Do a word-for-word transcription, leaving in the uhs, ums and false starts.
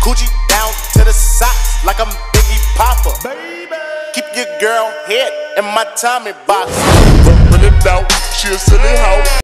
Gucci down to the socks like I'm Biggie Papa. Baby. Keep your girl head in my Tommy box. Rubbing it out, she a silly hoe.